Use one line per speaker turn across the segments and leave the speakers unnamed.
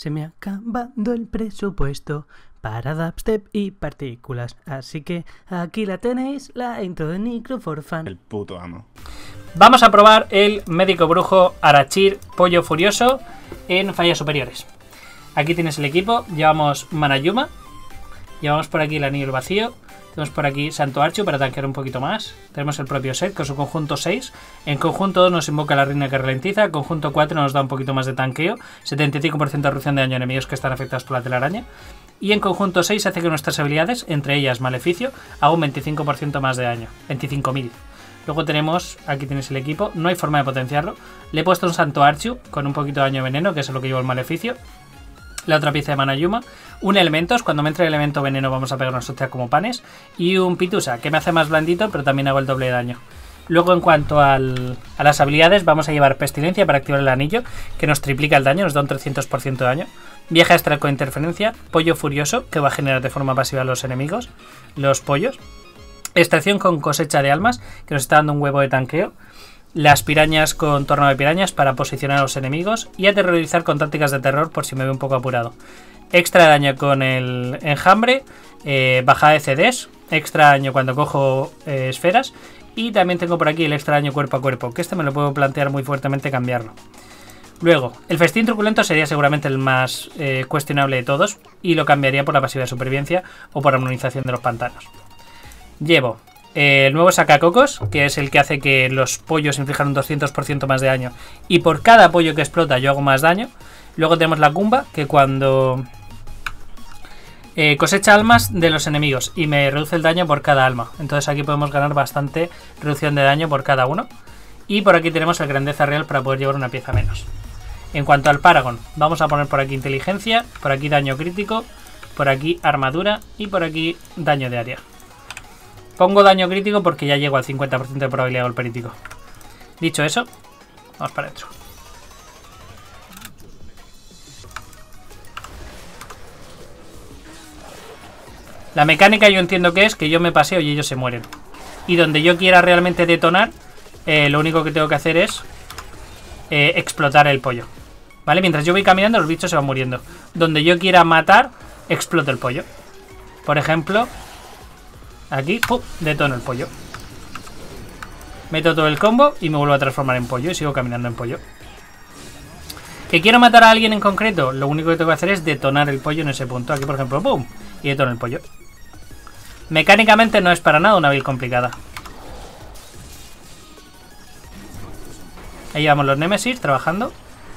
Se me ha acabado el presupuesto para dubstep y partículas. Así que aquí la tenéis, la intro de Necro for Fun.
El puto amo.
Vamos a probar el médico brujo Arachir Pollo Furioso en fallas superiores. Aquí tienes el equipo. Llevamos Manayuma. Llevamos por aquí el anillo vacío. Tenemos por aquí Santo Archu para tanquear un poquito más. Tenemos el propio set con su conjunto 6. En conjunto 2 nos invoca la reina que ralentiza. Conjunto 4 nos da un poquito más de tanqueo. 75% de reducción de daño a enemigos que están afectados por la telaraña. Y en conjunto 6 hace que nuestras habilidades, entre ellas Maleficio, haga un 25% más de daño. 25.000. Luego tenemos, aquí tienes el equipo. No hay forma de potenciarlo. Le he puesto un Santo Archu con un poquito de daño de veneno, que es lo que lleva el Maleficio. La otra pieza de Manayuma, un Elementos, cuando me entre el elemento veneno vamos a pegar una hostia como panes, y un Pitusa, que me hace más blandito, pero también hago el doble de daño. Luego en cuanto a las habilidades, vamos a llevar Pestilencia para activar el anillo, que nos triplica el daño, nos da un 300% de daño. Viaje astral con interferencia, Pollo Furioso, que va a generar de forma pasiva a los enemigos, los pollos. Extracción con cosecha de almas, que nos está dando un huevo de tanqueo. Las pirañas con tornado de pirañas para posicionar a los enemigos. Y aterrorizar con tácticas de terror por si me veo un poco apurado. Extra daño con el enjambre. Bajada de CDs. Extra daño cuando cojo esferas. Y también tengo por aquí el extra daño cuerpo a cuerpo, que este me lo puedo plantear muy fuertemente cambiarlo. Luego, el festín truculento sería seguramente el más cuestionable de todos. Y lo cambiaría por la pasiva de supervivencia o por armonización de los pantanos. Llevo el nuevo sacacocos, que es el que hace que los pollos inflijan un 200% más de daño. Y por cada pollo que explota yo hago más daño. Luego tenemos la Kumba, que cuando cosecha almas de los enemigos y me reduce el daño por cada alma. Entonces aquí podemos ganar bastante reducción de daño por cada uno. Y por aquí tenemos el Grandeza Real para poder llevar una pieza menos. En cuanto al Paragon, vamos a poner por aquí inteligencia, por aquí daño crítico, por aquí armadura y por aquí daño de área. Pongo daño crítico porque ya llego al 50% de probabilidad de golpe crítico. Dicho eso, vamos para adentro. La mecánica yo entiendo que es que yo me paseo y ellos se mueren. Y donde yo quiera realmente detonar, lo único que tengo que hacer es explotar el pollo. ¿Vale? Mientras yo voy caminando, los bichos se van muriendo. Donde yo quiera matar, exploto el pollo. Por ejemplo, aquí, ¡pum!, detono el pollo. Meto todo el combo y me vuelvo a transformar en pollo y sigo caminando en pollo. ¿Que quiero matar a alguien en concreto? Lo único que tengo que hacer es detonar el pollo en ese punto. Aquí, por ejemplo, ¡pum!, y detono el pollo. Mecánicamente no es para nada una build complicada. Ahí vamos los Nemesis trabajando.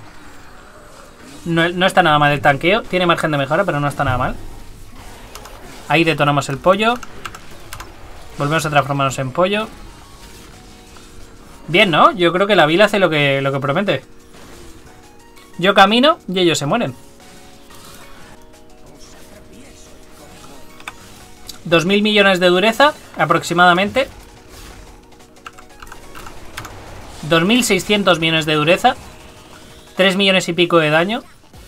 No está nada mal el tanqueo. Tiene margen de mejora, pero no está nada mal. Ahí detonamos el pollo. Volvemos a transformarnos en pollo. Bien, ¿no? Yo creo que la build hace lo que promete. Yo camino y ellos se mueren. 2.000 millones de dureza, aproximadamente. 2.600 millones de dureza. 3 millones y pico de daño.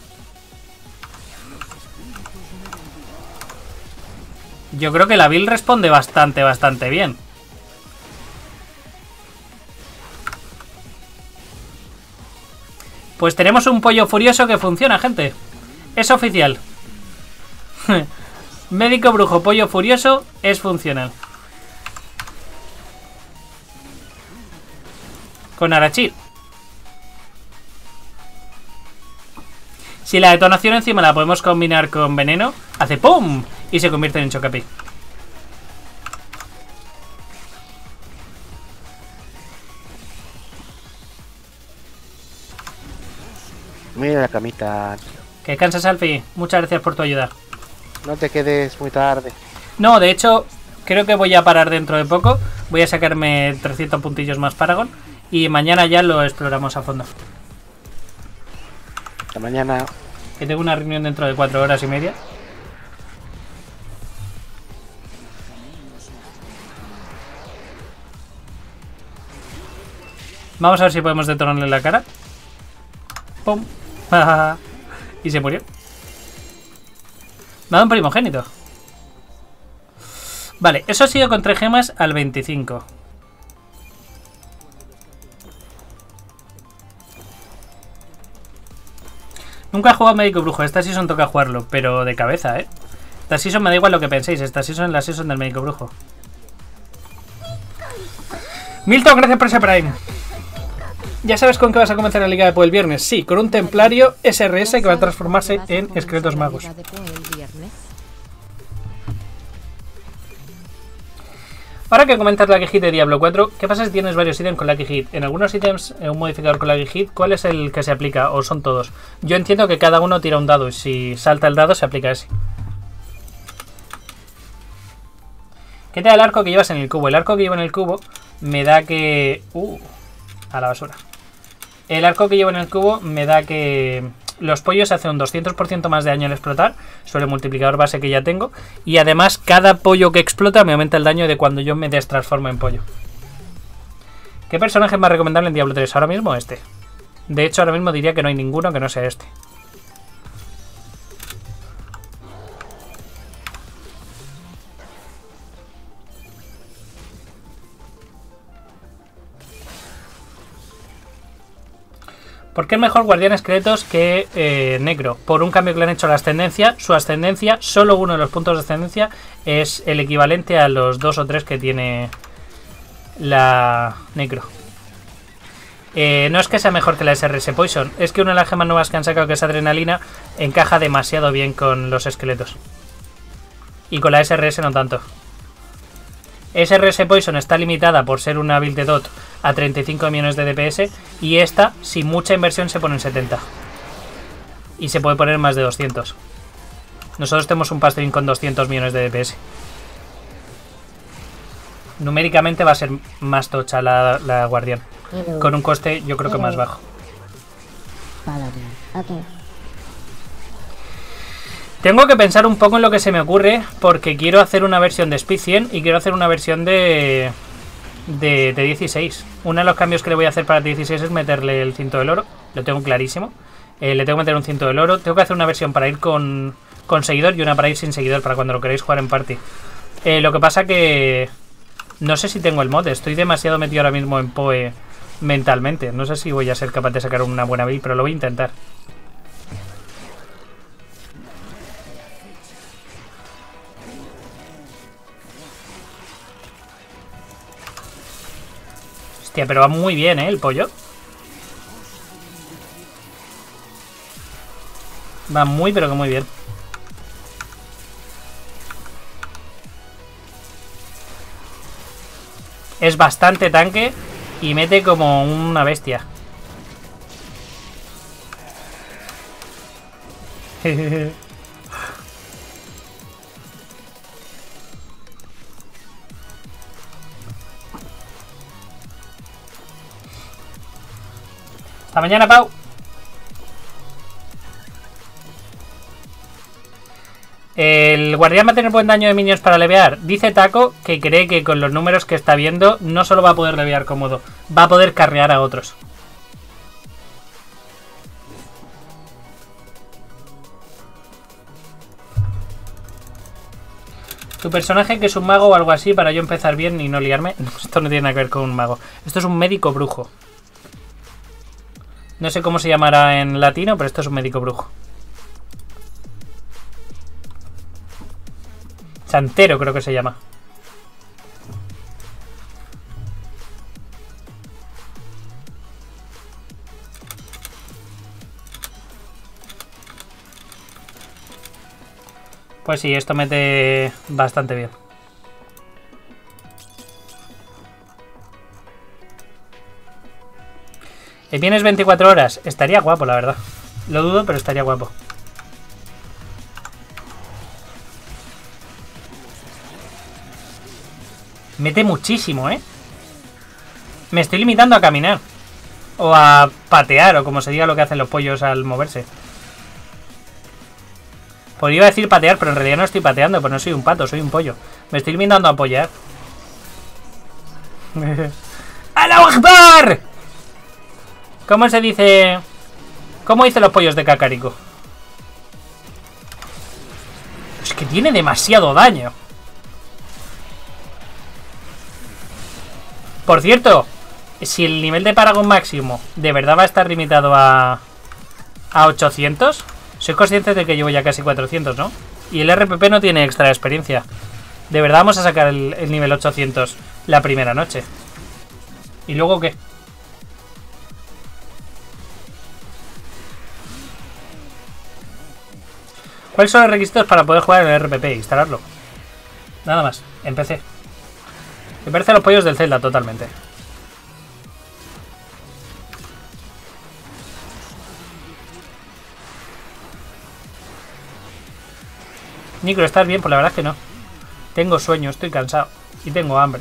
Yo creo que la build responde bastante bien. Pues tenemos un pollo furioso que funciona, gente. Es oficial. Médico brujo pollo furioso es funcional. Con Arachir. Si la detonación encima la podemos combinar con veneno, hace ¡pum! Y se convierte en Chocapi.
Mira la camita.
Que cansas, Alfie. Muchas gracias por tu ayuda.
No te quedes muy tarde.
No, de hecho, creo que voy a parar dentro de poco. Voy a sacarme 300 puntillos más Paragon. Y mañana ya lo exploramos a fondo.
Hasta mañana.
Que tengo una reunión dentro de 4 horas y media. Vamos a ver si podemos detonarle la cara. ¡Pum! Y se murió. Me ha dado un primogénito. Vale, eso ha sido con 3 gemas al 25. Nunca he jugado médico brujo. Esta season toca jugarlo, pero de cabeza, ¿eh? Esta season me da igual lo que penséis. Esta season es la season del médico brujo. Milton, gracias por ese Prime. ¿Ya sabes con qué vas a comenzar la Liga de Poe el viernes? Sí, con un templario SRS que va a transformarse en esqueletos magos. Ahora que comentas Lucky Hit de Diablo 4, ¿qué pasa si tienes varios ítems con Lucky Hit? En algunos ítems, un modificador con Lucky Hit, ¿cuál es el que se aplica? ¿O son todos? Yo entiendo que cada uno tira un dado y si salta el dado se aplica ese. ¿Qué te da el arco que llevas en el cubo? El arco que llevo en el cubo me da que... a la basura. El arco que llevo en el cubo me da que... los pollos hacen un 200% más de daño al explotar sobre el multiplicador base que ya tengo. Y además cada pollo que explota me aumenta el daño de cuando yo me destransformo en pollo. ¿Qué personaje es más recomendable en Diablo 3? Ahora mismo este. De hecho ahora mismo diría que no hay ninguno que no sea este. ¿Por qué es mejor Guardián Esqueletos que Negro? Por un cambio que le han hecho a la ascendencia. Su ascendencia, solo uno de los puntos de ascendencia es el equivalente a los 2 o 3 que tiene la Negro. No es que sea mejor que la SRS Poison, es que una de las gemas nuevas que han sacado, que es Adrenalina, encaja demasiado bien con los esqueletos. Y con la SRS no tanto. SRS Poison está limitada por ser una build de DOT a 35 millones de DPS y esta, sin mucha inversión, se pone en 70. Y se puede poner más de 200. Nosotros tenemos un pastelín con 200 millones de DPS. Numéricamente va a ser más tocha la Guardián. Con un coste yo creo que más bajo. Tengo que pensar un poco en lo que se me ocurre, porque quiero hacer una versión de Speed 100 y quiero hacer una versión de 16. Uno de los cambios que le voy a hacer para 16 es meterle el cinto del oro. Lo tengo clarísimo. Le tengo que meter un cinto del oro. Tengo que hacer una versión para ir con seguidor y una para ir sin seguidor, para cuando lo queréis jugar en party. Lo que pasa que... no sé si tengo el mod. Estoy demasiado metido ahora mismo en Poe mentalmente. No sé si voy a ser capaz de sacar una buena build, pero lo voy a intentar. Hostia, pero va muy bien, el pollo. Va muy, pero que muy bien. Es bastante tanque y mete como una bestia. Hasta mañana, Pau. El guardián va a tener buen daño de minions para levear. Dice Taco que cree que con los números que está viendo no solo va a poder levear cómodo, va a poder carrear a otros. Tu personaje que es un mago o algo así para yo empezar bien y no liarme. Esto no tiene nada que ver con un mago. Esto es un médico brujo. No sé cómo se llamará en latino, pero esto es un médico brujo. Santero creo que se llama. Pues sí, esto mete bastante bien. ¿Vienes 24 horas? Estaría guapo, la verdad. Lo dudo, pero estaría guapo. Mete muchísimo, ¿eh? Me estoy limitando a caminar. O a patear, o como se diga lo que hacen los pollos al moverse. Podría decir patear, pero en realidad no estoy pateando, pues no soy un pato, soy un pollo. Me estoy limitando a apoyar. ¡Allahu Akbar! ¿Cómo se dice? ¿Cómo dicen los pollos de Kakariko? Es que tiene demasiado daño. Por cierto, si el nivel de Paragon máximo de verdad va a estar limitado a ¿A 800? Soy consciente de que llevo ya casi 400, ¿no? Y el RPP no tiene extra experiencia. De verdad vamos a sacar el nivel 800 la primera noche. ¿Y luego qué? ¿Cuáles son los requisitos para poder jugar en el RPP? Instalarlo. Nada más. Empecé. Me parecen los pollos del Zelda totalmente. Nicro, ¿estás bien? Pues la verdad es que no. Tengo sueño, estoy cansado. Y tengo hambre.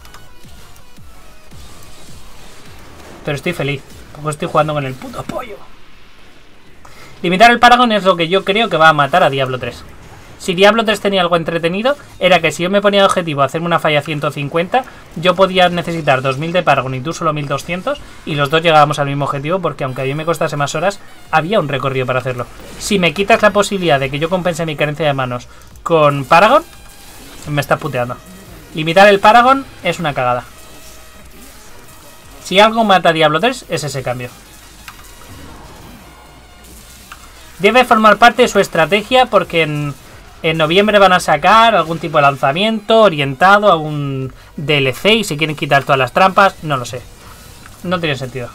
Pero estoy feliz. Porque estoy jugando con el puto pollo. Limitar el Paragon es lo que yo creo que va a matar a Diablo 3. Si Diablo 3 tenía algo entretenido, era que si yo me ponía de objetivo a hacerme una falla 150, yo podía necesitar 2000 de Paragon y tú solo 1200, y los dos llegábamos al mismo objetivo, porque aunque a mí me costase más horas, había un recorrido para hacerlo. Si me quitas la posibilidad de que yo compense mi carencia de manos con Paragon, me estás puteando. Limitar el Paragon es una cagada. Si algo mata a Diablo 3, es ese cambio. Debe formar parte de su estrategia porque en noviembre van a sacar algún tipo de lanzamiento orientado a un DLC y si quieren quitar todas las trampas, no lo sé. No tiene sentido.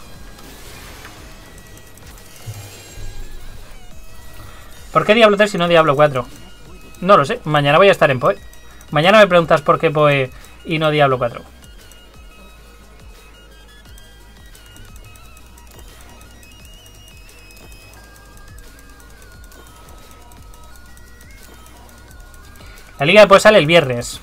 ¿Por qué Diablo 3 y no Diablo 4? No lo sé, mañana voy a estar en PoE. Mañana me preguntas por qué PoE y no Diablo 4. La liga de PoE sale el viernes.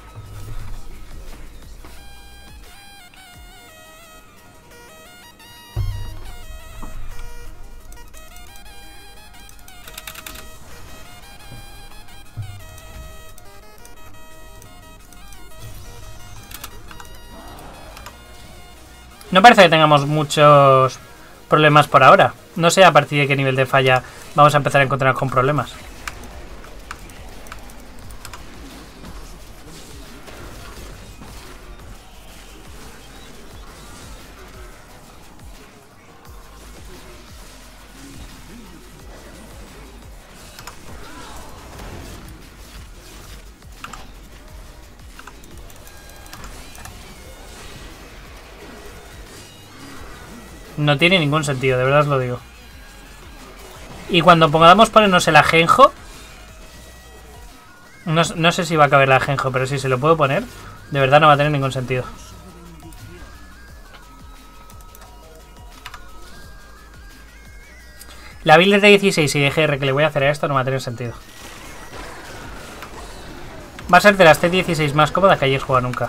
No parece que tengamos muchos problemas por ahora. No sé a partir de qué nivel de falla vamos a empezar a encontrar con problemas. No tiene ningún sentido, de verdad os lo digo. Y cuando podamos ponernos el ajenjo, no sé si va a caber el ajenjo, pero si se lo puedo poner, de verdad no va a tener ningún sentido. La build de 16 y de GR que le voy a hacer a esto no va a tener sentido. Va a ser de las T16 más cómodas que hayáis jugado nunca.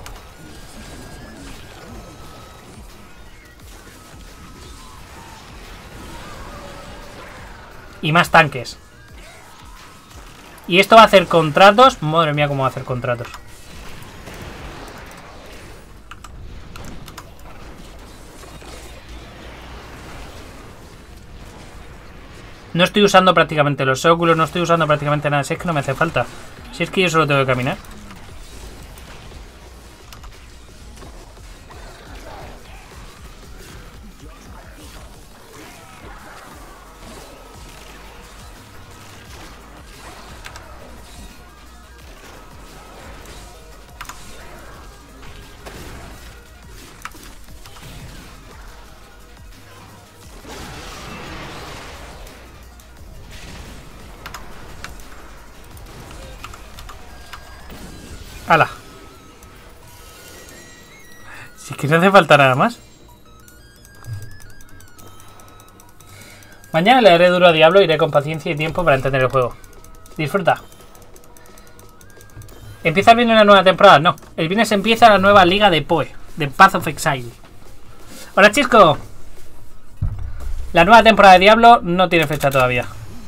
Y más tanques. Y esto va a hacer contratos. Madre mía, cómo va a hacer contratos. No estoy usando prácticamente los óculos. No estoy usando prácticamente nada. Si es que no me hace falta. Si es que yo solo tengo que caminar. ¡Hala! Si es que no hace falta nada más. Mañana le daré duro a Diablo e iré con paciencia y tiempo para entender el juego. Disfruta. ¿Empieza bien una nueva temporada? No. El viernes empieza la nueva liga de PoE, de Path of Exile. Hola, Chisco. La nueva temporada de Diablo no tiene fecha todavía.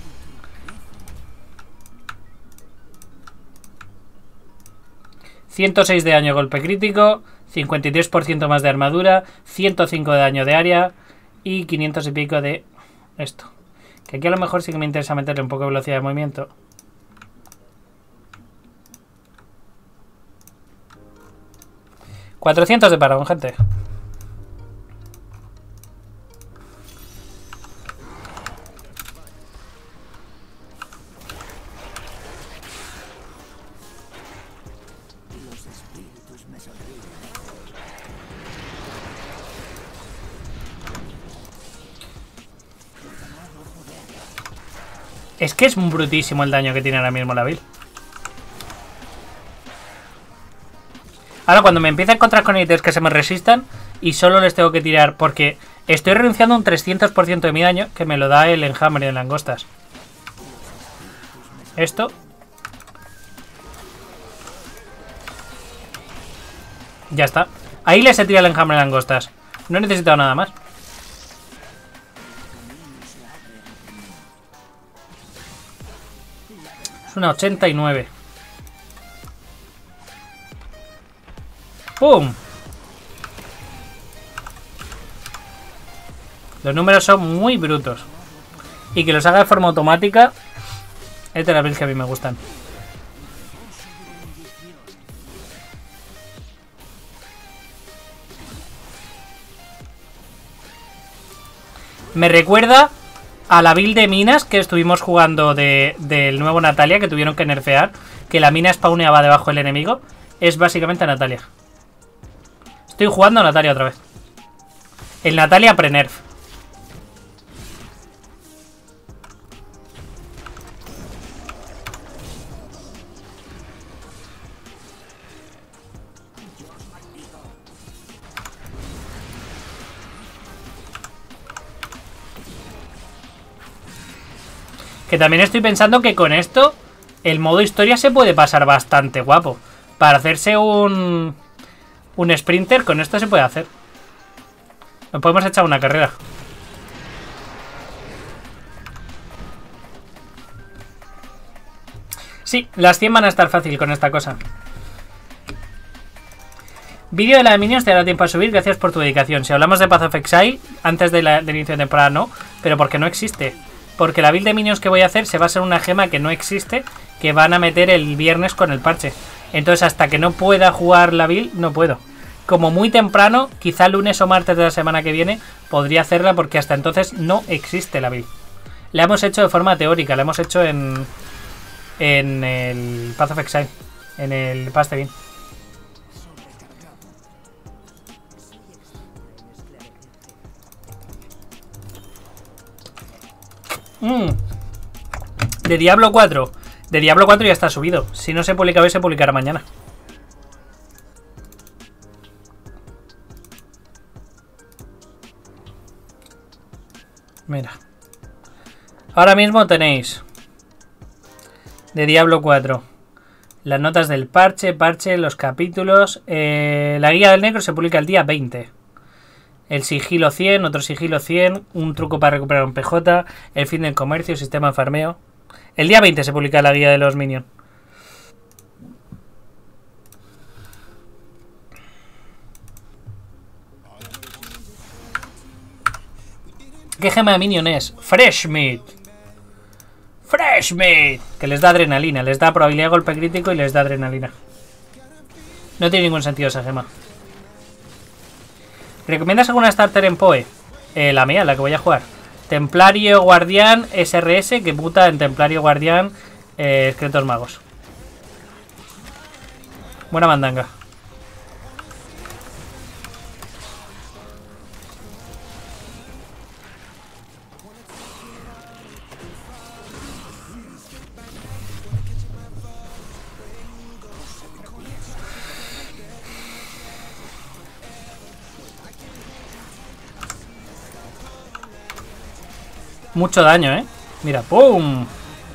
...106 de daño golpe crítico... ...53% más de armadura... ...105 de daño de área... ...y 500 y pico de... esto. Que aquí a lo mejor sí que me interesa meterle un poco de velocidad de movimiento. ...400 de Paragon, gente. Es que es brutísimo el daño que tiene ahora mismo la build. Ahora cuando me empiece a encontrar con ítems que se me resistan y solo les tengo que tirar, porque estoy renunciando a un 300% de mi daño, que me lo da el enjambre de langostas. Esto. Ya está. Ahí les he tirado el enjambre de langostas. No he necesitado nada más. Es una 89. ¡Pum! Los números son muy brutos. Y que los haga de forma automática es de las builds que a mí me gustan. Me recuerda a la build de minas que estuvimos jugando del nuevo Natalia, que tuvieron que nerfear, que la mina spawneaba debajo del enemigo. Es básicamente Natalia. Estoy jugando a Natalia otra vez. El Natalia pre-nerf. Que también estoy pensando que con esto el modo historia se puede pasar bastante guapo. Para hacerse un sprinter, con esto se puede hacer. Nos podemos echar una carrera. Sí, las 100 van a estar fácil con esta cosa. Vídeo de la de Minions te dará tiempo a subir, gracias por tu dedicación. Si hablamos de Path of Exile, antes del inicio de temporada no, pero porque no existe. Porque la build de Minions que voy a hacer se basa en una gema que no existe, que van a meter el viernes con el parche. Entonces hasta que no pueda jugar la build, no puedo. Como muy temprano, quizá lunes o martes de la semana que viene, podría hacerla porque hasta entonces no existe la build. La hemos hecho de forma teórica, la hemos hecho en el Path of Exile, en el Pastebin. De Diablo 4. De Diablo 4 ya está subido. Si no se publica hoy, se publicará mañana. Mira. Ahora mismo tenéis de Diablo 4 las notas del parche, los capítulos. La guía del negro se publica el día 20. El sigilo 100, otro sigilo 100, un truco para recuperar un PJ, el fin del comercio, sistema de farmeo. El día 20 se publica la guía de los minions. ¿Qué gema de minion es? Fresh Meat. Fresh Meat. Que les da adrenalina, les da probabilidad de golpe crítico y les da adrenalina. No tiene ningún sentido esa gema. ¿Recomiendas alguna starter en PoE? La mía, la que voy a jugar. Templario Guardián SRS, que puta en Templario Guardián Esqueletos Magos. Buena mandanga. Mucho daño, ¿eh? Mira, ¡pum!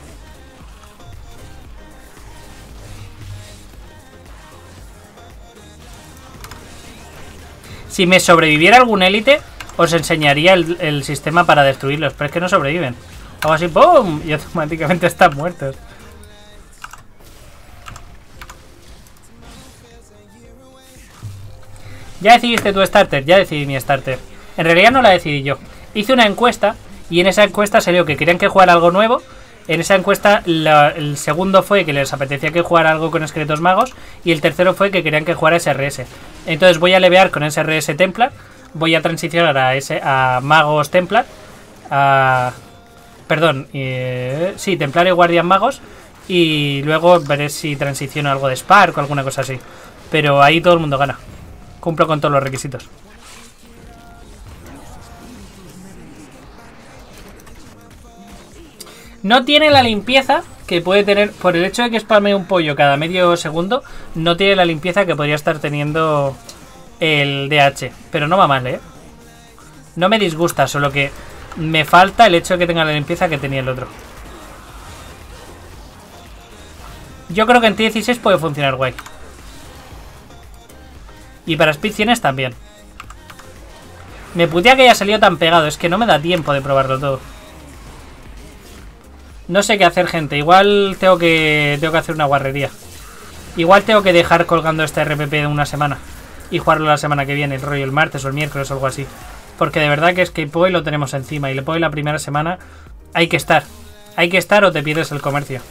Si me sobreviviera algún élite, os enseñaría el sistema para destruirlos. Pero es que no sobreviven. Hago así, ¡pum! Y automáticamente están muertos. Ya decidiste tu starter. Ya decidí mi starter. En realidad no la decidí yo. Hice una encuesta. Y en esa encuesta salió que querían que jugara algo nuevo. En esa encuesta el segundo fue que les apetecía que jugara algo con esqueletos magos. Y el tercero fue que querían que jugara SRS. Entonces voy a levear con SRS Templar. Voy a transicionar a Magos Templar. Perdón. Sí, Templario Guardián Magos. Y luego veré si transiciono algo de Spark o alguna cosa así. Pero ahí todo el mundo gana. Cumplo con todos los requisitos. No tiene la limpieza que puede tener, por el hecho de que spamee un pollo cada medio segundo, no tiene la limpieza que podría estar teniendo el DH. Pero no va mal, ¿eh? No me disgusta, solo que me falta el hecho de que tenga la limpieza que tenía el otro. Yo creo que en T16 puede funcionar guay. Y para Speed 100 también. Me putea que haya salido tan pegado, es que no me da tiempo de probarlo todo. No sé qué hacer, gente. Igual tengo que hacer una guarrería. Igual tengo que dejar colgando este RPP de una semana y jugarlo la semana que viene, el rollo el martes o el miércoles o algo así. Porque de verdad que es que Poi lo tenemos encima y le Poi la primera semana hay que estar. Hay que estar o te pierdes el comercio.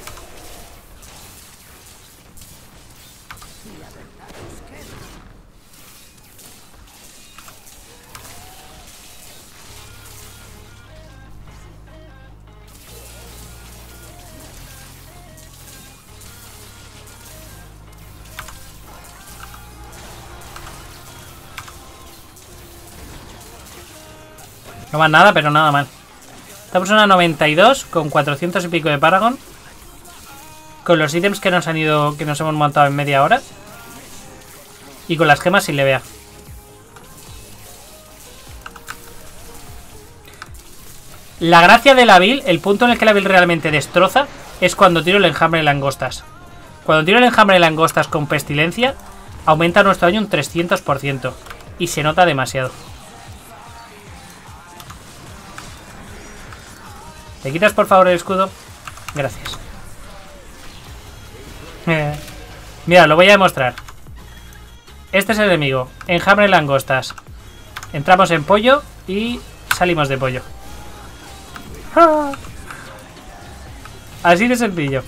No va nada, pero nada mal. Estamos en una 92 con 400 y pico de Paragon. Con los ítems que nos han ido, que nos hemos montado en media hora. Y con las gemas sin levea. La gracia de la build, el punto en el que la build realmente destroza, es cuando tiro el enjambre de langostas. Cuando tiro el enjambre de langostas con pestilencia, aumenta nuestro daño un 300%. Y se nota demasiado. ¿Te quitas por favor el escudo? Gracias. Mira, lo voy a demostrar. Este es el enemigo. Enjambre de langostas. Entramos en pollo y salimos de pollo. ¡Ah! Así de sencillo.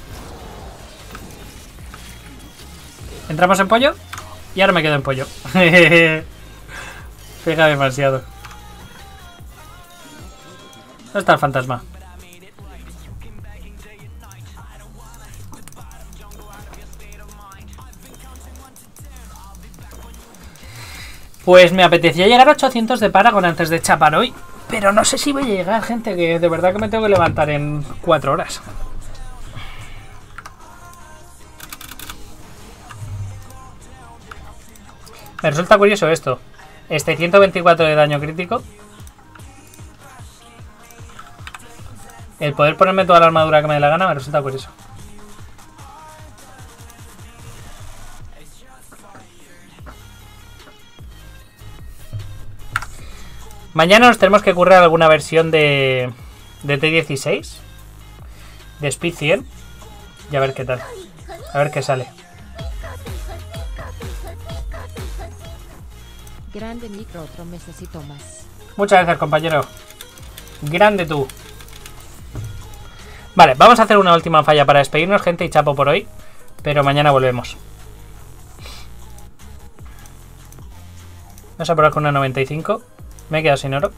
Entramos en pollo y ahora me quedo en pollo. Pega demasiado. ¿Dónde está el fantasma? Pues me apetecía llegar a 800 de Paragon antes de chapar hoy. Pero no sé si voy a llegar, gente, que de verdad que me tengo que levantar en 4 horas. Me resulta curioso esto. Este 124 de daño crítico. El poder ponerme toda la armadura que me dé la gana me resulta curioso. Mañana nos tenemos que currar alguna versión de T16. De Speed 100. Y a ver qué tal. A ver qué sale.
Grande micro, otro necesito más.
Muchas gracias, compañero. Grande tú. Vale, vamos a hacer una última falla para despedirnos, gente, y chapo por hoy. Pero mañana volvemos. Vamos a probar con una 95. Me he quedado sin oro.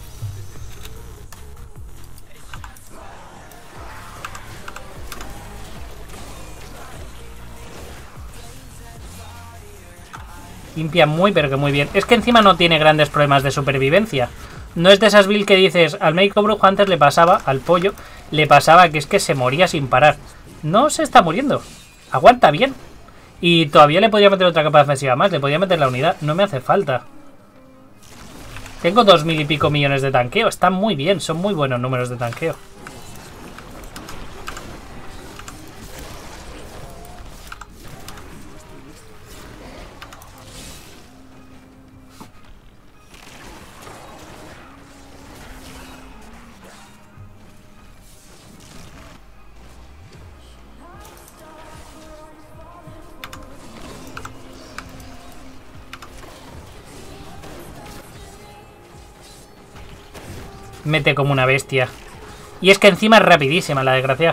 Limpia muy, pero que muy bien. Es que encima no tiene grandes problemas de supervivencia. No es de esas builds que dices, al médico brujo antes le pasaba, al pollo, le pasaba que es que se moría sin parar. No se está muriendo. Aguanta bien. Y todavía le podría meter otra capa defensiva más. Le podría meter la unidad. No me hace falta. Tengo 2000 y pico millones de tanqueo. Están muy bien. Son muy buenos números de tanqueo. Mete como una bestia. Y es que encima es rapidísima la desgracia.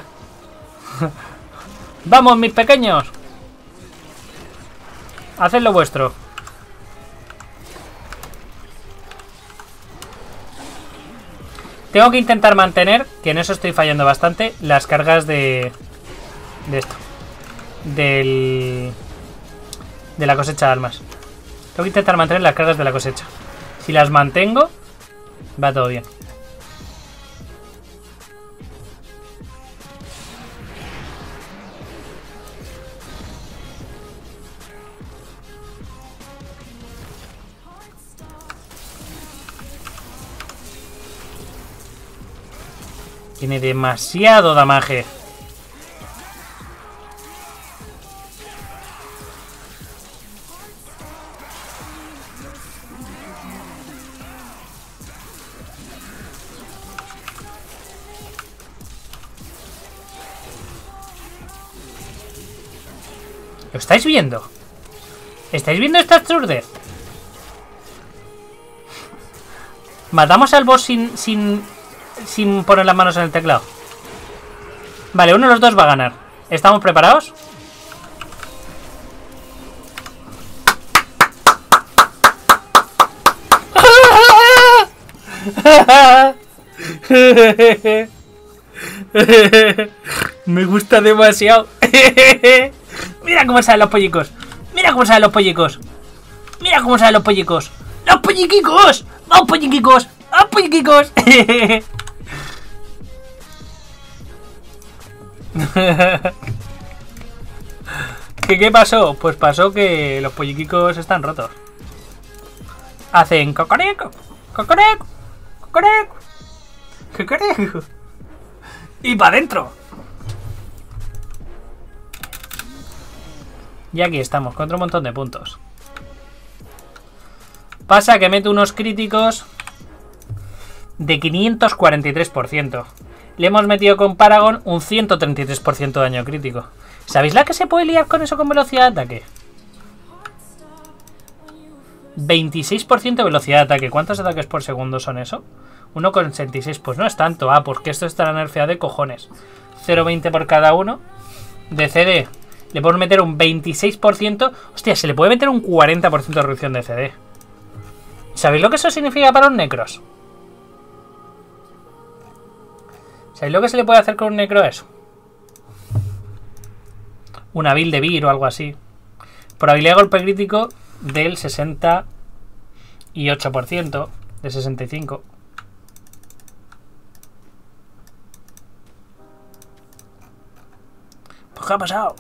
¡Vamos, mis pequeños! Haced lo vuestro. Tengo que intentar mantener, que en eso estoy fallando bastante, las cargas de esto. De la cosecha de almas. Tengo que intentar mantener las cargas de la cosecha. Si las mantengo, va todo bien. Tiene demasiado damage. ¿Lo estáis viendo? ¿Estáis viendo esta absurdez? Matamos al boss sin poner las manos en el teclado. Vale, uno de los dos va a ganar. ¿Estamos preparados? Me gusta demasiado. Mira cómo salen los pollicos. Mira cómo salen los pollicos. Mira cómo salen los pollicos. ¡Los polliquicos! ¡Vamos, polliquicos! ¡Vamos, polliquicos! ¿Qué pasó? Pues pasó que los polliquicos están rotos. Hacen cocoreco, cocoreco, cocoreco, cocoreco. Y para adentro. Y aquí estamos, contra un montón de puntos. Pasa que mete unos críticos de 543%. Le hemos metido con Paragon un 133% de daño crítico. ¿Sabéis la que se puede liar con eso con velocidad de ataque? 26% de velocidad de ataque. ¿Cuántos ataques por segundo son eso? 1,66. Pues no es tanto. Ah, porque esto estará nerfeado de cojones. 0,20 por cada uno. De CD le podemos meter un 26%. Hostia, se le puede meter un 40% de reducción de CD. ¿Sabéis lo que eso significa para un necros? ¿Sabéis lo que se le puede hacer con un necro a eso? Una build de Vir o algo así. Probabilidad de golpe crítico del 68%. De 65%. Pues ¿qué ha pasado?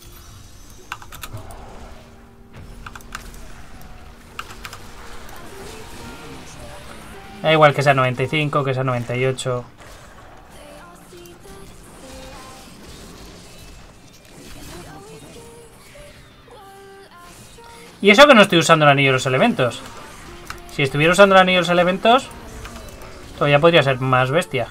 Da igual que sea 95, que sea 98. Y eso que no estoy usando el anillo de los elementos. Si estuviera usando el anillo de los elementos, todavía podría ser más bestia.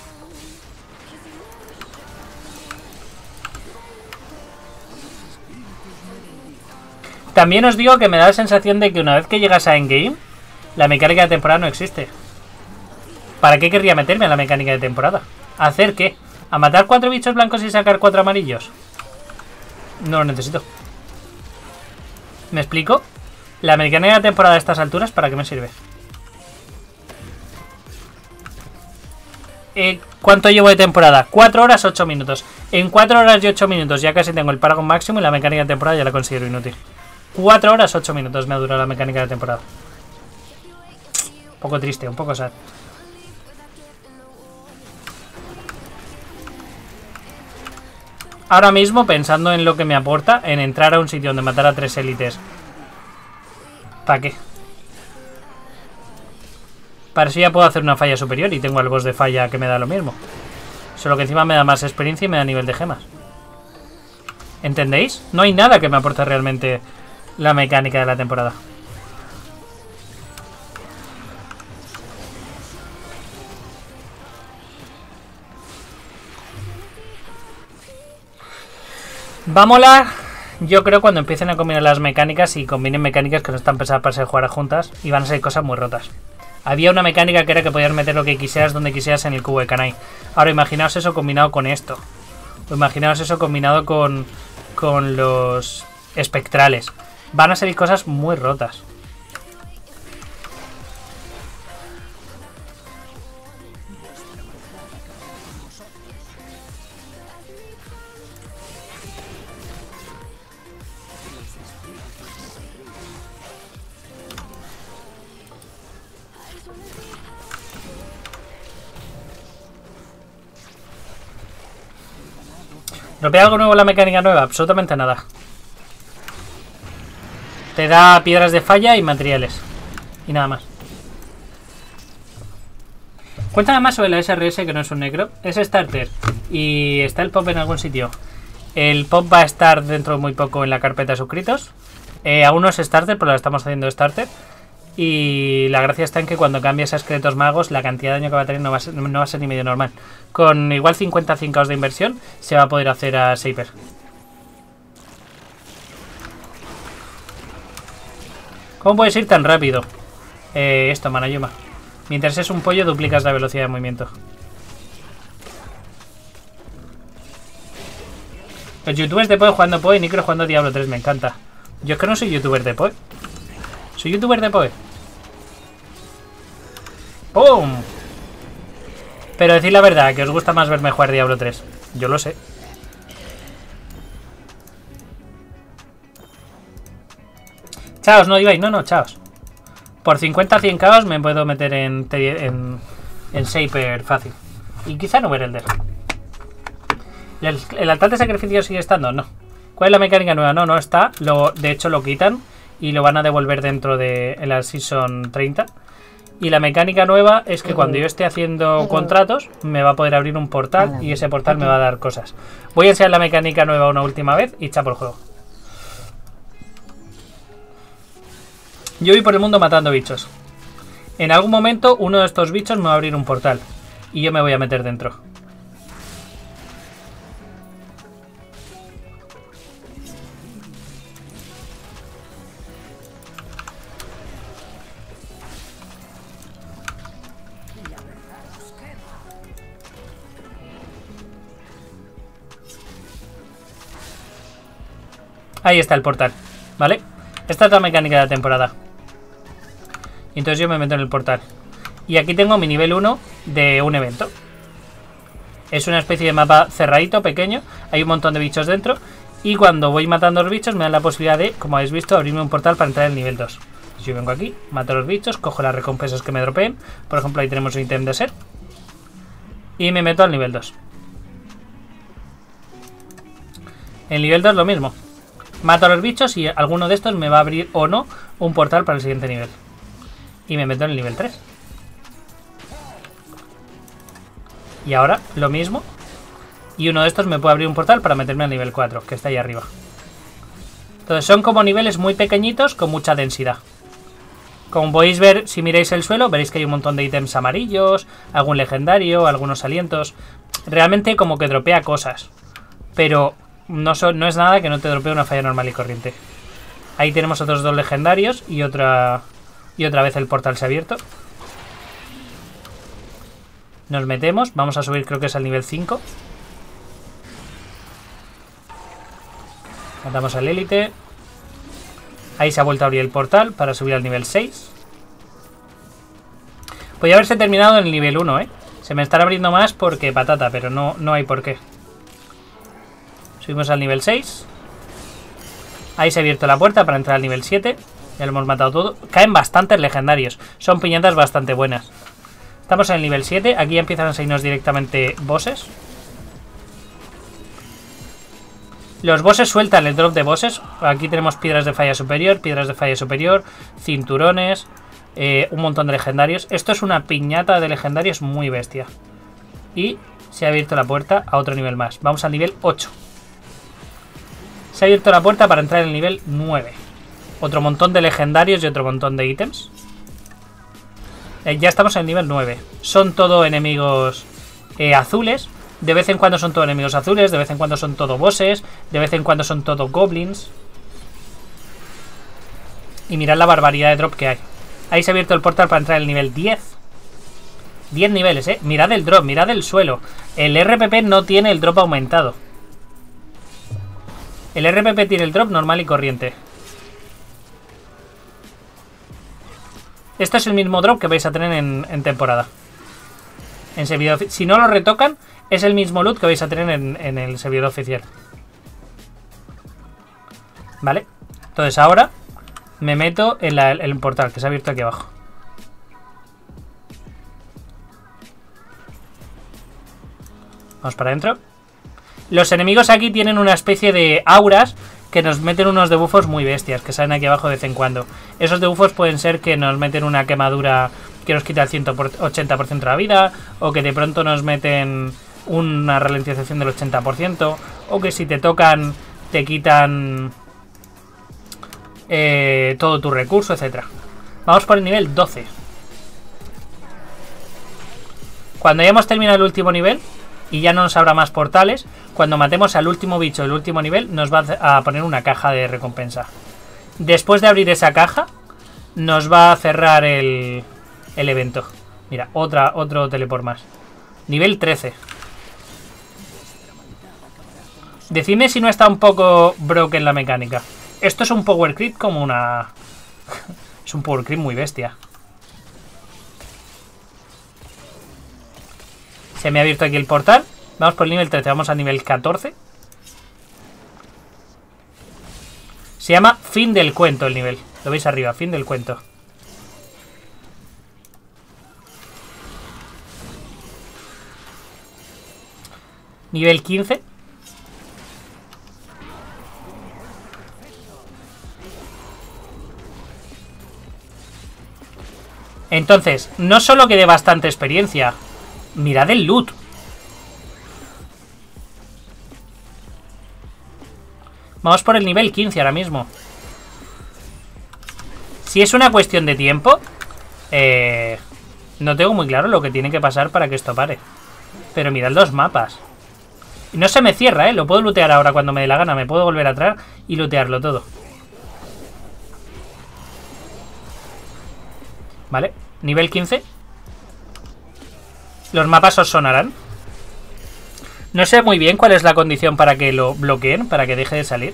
También os digo que me da la sensación de que una vez que llegas a endgame, la mecánica de temporada no existe. ¿Para qué querría meterme a la mecánica de temporada? ¿A hacer qué? ¿A matar 4 bichos blancos y sacar 4 amarillos? No lo necesito. ¿Me explico? La mecánica de temporada a estas alturas, ¿para qué me sirve? ¿Cuánto llevo de temporada? 4 horas 8 minutos. En 4 horas y 8 minutos ya casi tengo el Paragon máximo y la mecánica de temporada ya la considero inútil. 4 horas 8 minutos me ha durado la mecánica de temporada. Un poco triste, un poco sad. Ahora mismo, pensando en lo que me aporta, en entrar a un sitio donde matar a 3 élites. ¿Para qué? Para eso ya puedo hacer una falla superior y tengo al boss de falla que me da lo mismo. Solo que encima me da más experiencia y me da nivel de gemas. ¿Entendéis? No hay nada que me aporte realmente la mecánica de la temporada. Va a molar, yo creo, cuando empiecen a combinar las mecánicas y combinen mecánicas que no están pensadas para ser jugar juntas y van a ser cosas muy rotas. Había una mecánica que era que podías meter lo que quisieras donde quisieras en el cubo de Kanai. Ahora imaginaos eso combinado con esto. O imaginaos eso combinado con los espectrales. Van a salir cosas muy rotas. ¿Dropea algo nuevo en la mecánica nueva? Absolutamente nada. Te da piedras de falla y materiales. Y nada más. Cuéntame más sobre la SRS, que no es un necro. Es starter y está el pop en algún sitio. El pop va a estar dentro de muy poco en la carpeta de suscritos. Aún no es starter, pero lo estamos haciendo starter. Y la gracia está en que cuando cambies a esqueletos magos, la cantidad de daño que va a tener no va a ser ni medio normal. Con igual 50 5 de inversión se va a poder hacer a Saper. ¿Cómo puedes ir tan rápido? Esto, Manayuma. Mientras es un pollo, duplicas la velocidad de movimiento. Los youtubers de Poe jugando Poe y Nicro jugando Diablo 3, me encanta. Yo es que no soy youtuber de Poe. Soy youtuber de Poe. ¡Pum! Pero decid la verdad, que os gusta más verme jugar Diablo 3. Yo lo sé. Chaos, no digáis, no, chaos. Por 50 100 chaos me puedo meter en Saper fácil. Y quizá no ver el deck. ¿El altar de sacrificio sigue estando? No. ¿Cuál es la mecánica nueva? No está. De hecho lo quitan y lo van a devolver dentro de la Season 30. Y la mecánica nueva es que cuando yo esté haciendo contratos me va a poder abrir un portal y ese portal me va a dar cosas. Voy a enseñar la mecánica nueva una última vez y chapo el juego. Yo voy por el mundo matando bichos. En algún momento uno de estos bichos me va a abrir un portal y yo me voy a meter dentro. Ahí está el portal, ¿vale? Esta es la mecánica de la temporada. Y entonces yo me meto en el portal. Y aquí tengo mi nivel 1 de un evento. Es una especie de mapa cerradito, pequeño. Hay un montón de bichos dentro. Y cuando voy matando a los bichos me dan la posibilidad de, como habéis visto, abrirme un portal para entrar en el nivel 2. Yo vengo aquí, mato a los bichos, cojo las recompensas que me dropeen. Por ejemplo, ahí tenemos un ítem de ser. Y me meto al nivel 2. En el nivel 2 lo mismo. Mato a los bichos y alguno de estos me va a abrir o no un portal para el siguiente nivel. Y me meto en el nivel 3. Y ahora lo mismo. Y uno de estos me puede abrir un portal para meterme al nivel 4, que está ahí arriba. Entonces son como niveles muy pequeñitos con mucha densidad. Como podéis ver, si miráis el suelo, veréis que hay un montón de ítems amarillos, algún legendario, algunos alientos. Realmente como que dropea cosas. Pero no es nada que no te dropee una falla normal y corriente. Ahí tenemos otros dos legendarios y otra vez el portal se ha abierto. Nos metemos, vamos a subir, creo que es al nivel 5. Matamos al élite. Ahí se ha vuelto a abrir el portal para subir al nivel 6. Podría haberse terminado en el nivel 1, ¿eh? Se me estará abriendo más porque patata, pero no hay por qué. Subimos al nivel 6. Ahí se ha abierto la puerta para entrar al nivel 7. Ya lo hemos matado todo. Caen bastantes legendarios. Son piñatas bastante buenas. Estamos en el nivel 7. Aquí ya empiezan a salirnos directamente bosses. Los bosses sueltan el drop de bosses. Aquí tenemos piedras de falla superior, cinturones, un montón de legendarios. Esto es una piñata de legendarios muy bestia. Y se ha abierto la puerta a otro nivel más. Vamos al nivel 8. Se ha abierto la puerta para entrar en el nivel 9. Otro montón de legendarios y otro montón de ítems. Ya estamos en el nivel 9. Son todo enemigos azules. De vez en cuando son todo enemigos azules. De vez en cuando son todo bosses. De vez en cuando son todo goblins. Y mirad la barbaridad de drop que hay. Ahí se ha abierto el portal para entrar en el nivel 10. 10 niveles, Mirad el drop, mirad el suelo. El RPP no tiene el drop aumentado. El RPP tiene el drop normal y corriente. Esto es el mismo drop que vais a tener en temporada. En servidor, si no lo retocan, es el mismo loot que vais a tener en el servidor oficial. Vale. Entonces ahora me meto en el portal que se ha abierto aquí abajo. Vamos para adentro. Los enemigos aquí tienen una especie de auras que nos meten unos debuffos muy bestias, que salen aquí abajo de vez en cuando. Esos debuffos pueden ser que nos meten una quemadura que nos quita el 180% de la vida, o que de pronto nos meten una ralentización del 80%, o que si te tocan te quitan todo tu recurso, etcétera. Vamos por el nivel 12. Cuando hayamos terminado el último nivel y ya no nos habrá más portales, cuando matemos al último bicho del último nivel nos va a poner una caja de recompensa. Después de abrir esa caja nos va a cerrar el evento. Mira, otro teleport más. Nivel 13. Decidme si no está un poco broken la mecánica. Esto es un power creep como una... es un power creep muy bestia. Se me ha abierto aquí el portal. Vamos por el nivel 13, vamos al nivel 14. Se llama Fin del Cuento el nivel. Lo veis arriba, Fin del Cuento. Nivel 15. Entonces, no solo que dé bastante experiencia. Mirad el loot. Vamos por el nivel 15 ahora mismo. Si es una cuestión de tiempo, no tengo muy claro lo que tiene que pasar para que esto pare. Pero mirad los mapas. Y no se me cierra, lo puedo lootear ahora cuando me dé la gana. Me puedo volver a traer y lootearlo todo. Vale, nivel 15. Los mapas os sonarán. No sé muy bien cuál es la condición para que lo bloqueen, para que deje de salir.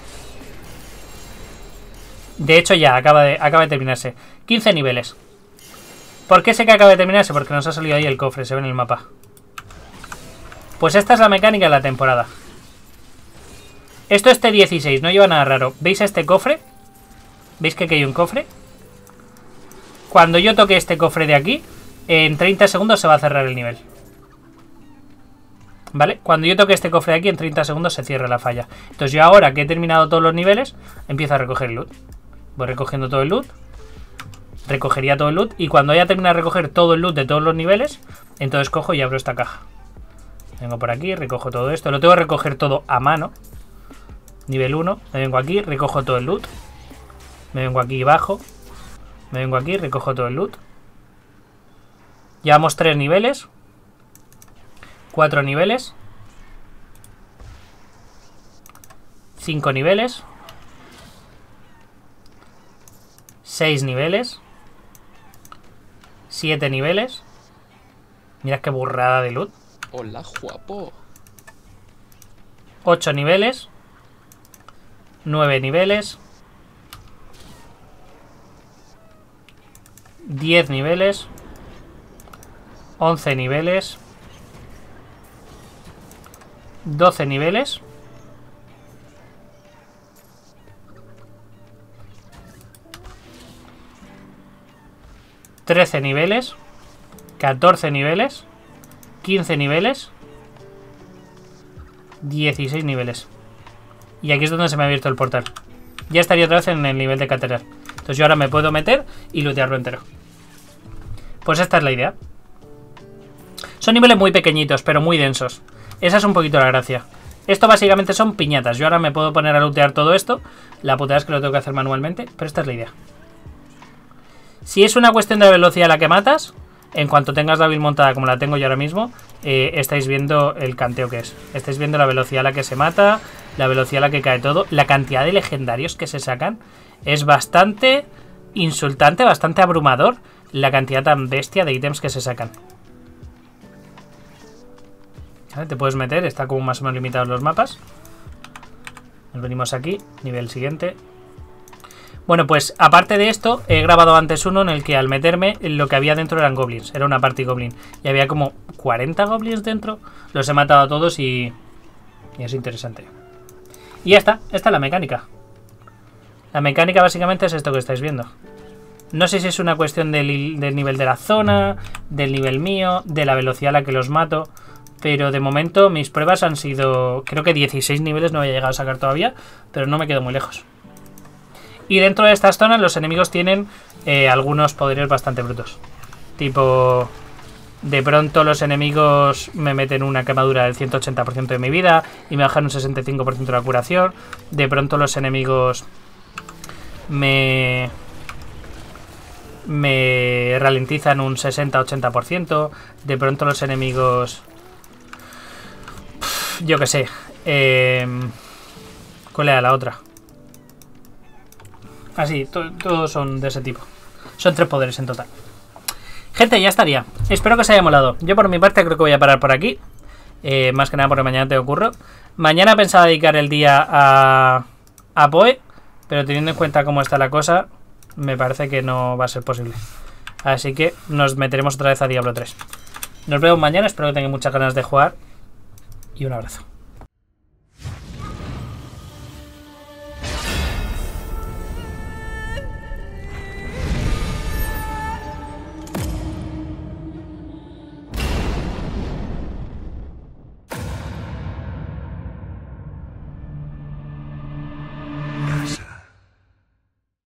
De hecho ya, acaba de terminarse. 15 niveles. ¿Por qué sé que acaba de terminarse? Porque nos ha salido ahí el cofre, se ve en el mapa. Pues esta es la mecánica de la temporada. Esto es T16, no lleva nada raro. ¿Veis este cofre? ¿Veis que aquí hay un cofre? Cuando yo toque este cofre de aquí, en 30 segundos se va a cerrar el nivel. ¿Vale? Cuando yo toque este cofre de aquí, en 30 segundos se cierra la falla. Entonces yo ahora que he terminado todos los niveles, empiezo a recoger el loot. Voy recogiendo todo el loot. Recogería todo el loot. Y cuando haya terminado de recoger todo el loot de todos los niveles, entonces cojo y abro esta caja. Vengo por aquí, recojo todo esto. Lo tengo que recoger todo a mano. Nivel 1. Me vengo aquí, recojo todo el loot. Me vengo aquí y bajo. Me vengo aquí, recojo todo el loot. Llevamos 3 niveles. 4 niveles. 5 niveles. 6 niveles. 7 niveles. Mirad qué burrada de loot.
Hola, guapo.
8 niveles. 9 niveles. 10 niveles. 11 niveles. 12 niveles. 13 niveles. 14 niveles. 15 niveles. 16 niveles. Y aquí es donde se me ha abierto el portal. Ya estaría otra vez en el nivel de catedral. Entonces yo ahora me puedo meter y lootearlo entero. Pues esta es la idea. Son niveles muy pequeñitos, pero muy densos. Esa es un poquito la gracia. Esto básicamente son piñatas. Yo ahora me puedo poner a lootear todo esto. La putada es que lo tengo que hacer manualmente, pero esta es la idea. Si es una cuestión de la velocidad a la que matas, en cuanto tengas la build montada como la tengo yo ahora mismo, estáis viendo el canteo que es. Estáis viendo la velocidad a la que se mata, la velocidad a la que cae todo. La cantidad de legendarios que se sacan es bastante insultante, bastante abrumador. La cantidad tan bestia de ítems que se sacan. ¿Vale? Te puedes meter, está como más o menos limitados los mapas. Nos venimos aquí, nivel siguiente. Bueno, pues aparte de esto, he grabado antes uno en el que al meterme lo que había dentro eran goblins. Era una party goblin. Y había como 40 goblins dentro. Los he matado a todos y es interesante. Y ya está, esta es la mecánica. La mecánica básicamente es esto que estáis viendo. No sé si es una cuestión del nivel de la zona, del nivel mío, de la velocidad a la que los mato. Pero de momento mis pruebas han sido... Creo que 16 niveles no he llegado a sacar todavía, pero no me quedo muy lejos. Y dentro de estas zonas los enemigos tienen algunos poderes bastante brutos. Tipo... De pronto los enemigos me meten una quemadura del 180% de mi vida y me bajan un 65% de la curación. De pronto los enemigos me ralentizan un 60-80%. De pronto los enemigos... Yo qué sé. ¿Cuál era la otra? Así, todos son de ese tipo. Son 3 poderes en total. Gente, ya estaría. Espero que os haya molado. Yo por mi parte creo que voy a parar por aquí. Más que nada porque mañana tengo curro. Mañana pensaba dedicar el día a Poe, pero teniendo en cuenta cómo está la cosa, me parece que no va a ser posible. Así que nos meteremos otra vez a Diablo 3. Nos vemos mañana, espero que tengáis muchas ganas de jugar. Y un abrazo.